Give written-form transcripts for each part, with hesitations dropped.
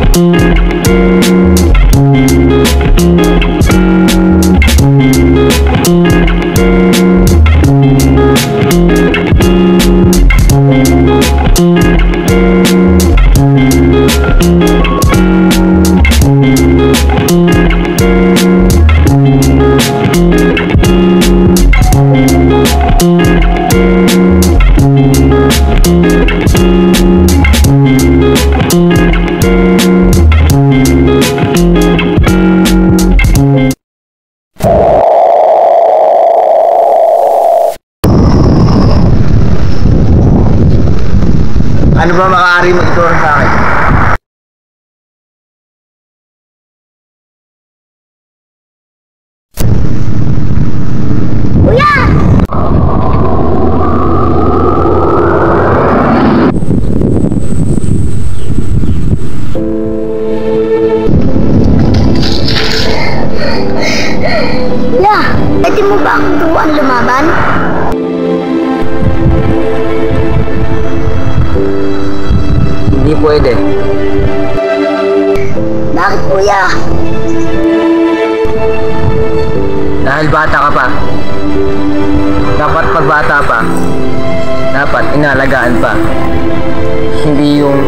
Ano ba maaari mo ituro sa akin? Kuya! Kuya, pwede mo ba akong turuan lumaban? Hindi pwede. Bakit, kuya? Dahil bata ka pa. Dapat pag bata pa, dapat inalagaan pa. Hindi yung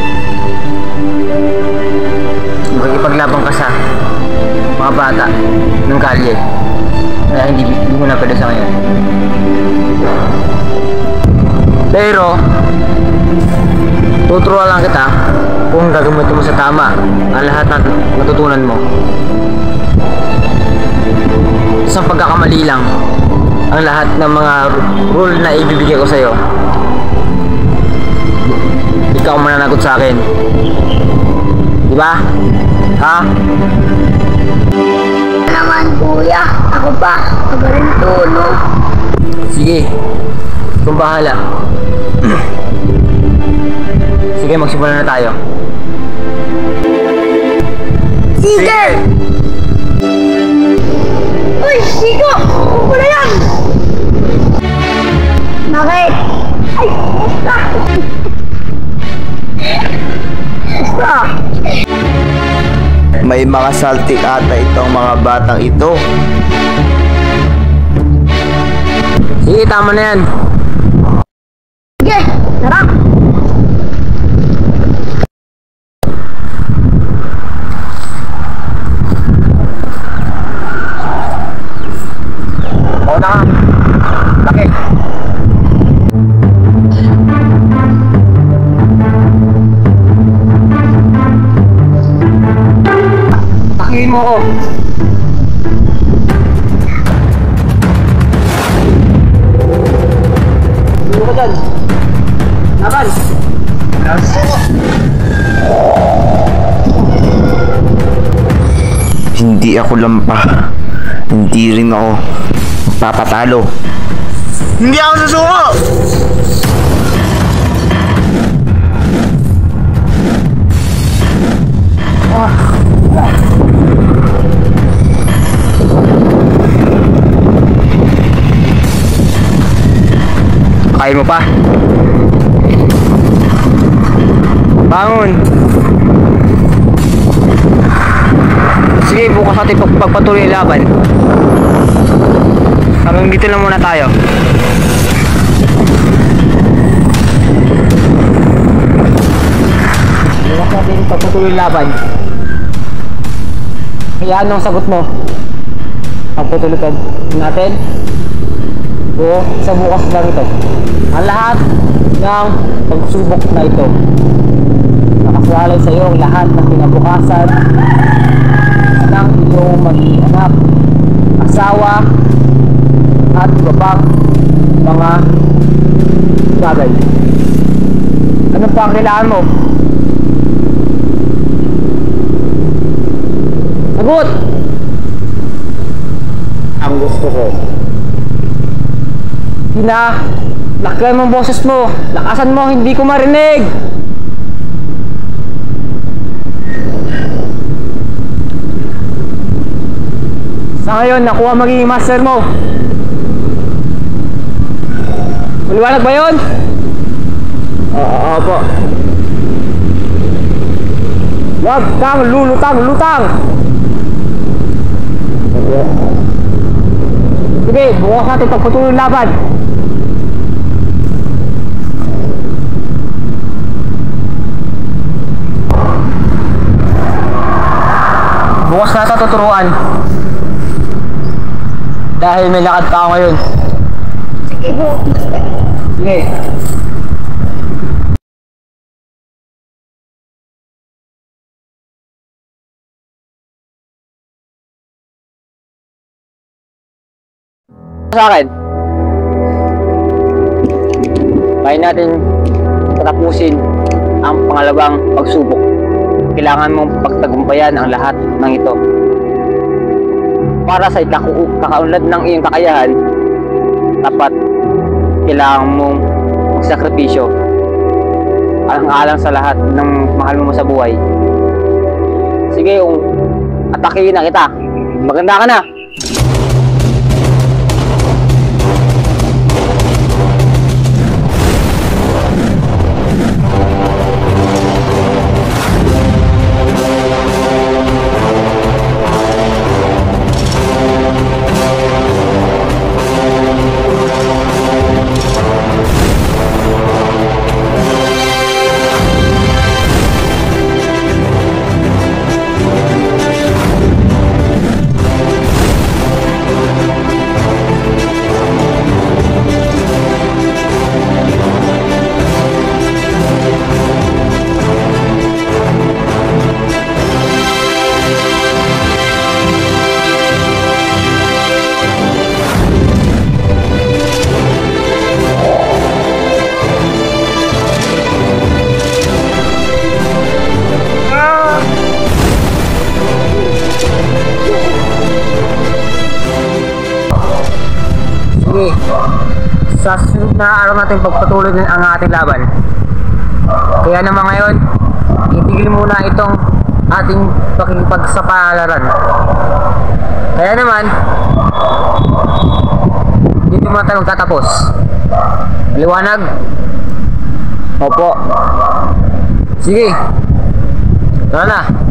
makikipaglaban ka sa mga bata ng kalye. Kaya hindi mo na pwede sa ngayon. Pero tuturuan lang kita kung gagamitin mo sa tama ang lahat ng natutunan mo. Sa pagkakamali lang ang lahat ng mga rule na ibibigay ko sa'yo. Ikaw mananagot sa akin. Diba? Ha? Naman, kuya. Ako pa. Magaling tulong. Sige. Kung bahala. Sige, magsimula na tayo. Sige! Uy, Siko! Wala yan! Bakit? Ay, basta! Basta! May mga saltik ata itong mga batang ito. Sige, tama na yan. Sige, tara! Oo na ka. Laki. Takihin mo ako. Dito ka dyan. Laban. Hindi ako lampa. Hindi rin ako papatalo. Hindi ako susuko! Kaya mo pa? Bangon! Sige, bukas natin pagpatuloy yung laban. Hanggang dito lang muna tayo. Bukas natin pagpatuloy yung laban. Kaya anong sagot mo? Pagpatuloy natin? O sa bukas lang ito? Ang lahat ng pagsubok na ito nakasalalay sa iyo ang lahat ng kinabukasan ng iyong magiging anak, asawa, at iba pang mga bagay. Ano pa ang kailangan mo? Sagot! Ang gusto ko. Lakihan mo ang boses mo. Lakasan mo, hindi ko marinig. Sa ngayon, nakuha magiging master mo. Maliwanag ba yun? Oo po. Huwag kang lulutang-lutang! Sige, bukas natin pagpatuloy ng laban. Bukas natin tuturuan. Dahil may lakad pa ako ngayon. Sige po. Sige. Sa akin. Kaya natin patapusin ang pangalawang pagsubok. Kailangan mong pagtagumpayan ang lahat ng ito. Para sa kakaunlad ng iyong kakayahan, dapat kailangan mong magsakripisyo alang-alang sa lahat ng mahal mo sa buhay. Sige, atakihin na kita. Maganda ka na. Sige, sa susunod na araw natin pagpatuloy din ang ating laban. Kaya naman ngayon, itigil muna itong ating pakikipagsapalaran. Kaya naman, dito muna tayo magtatapos. Maliwanag? Opo. Sige, tara na.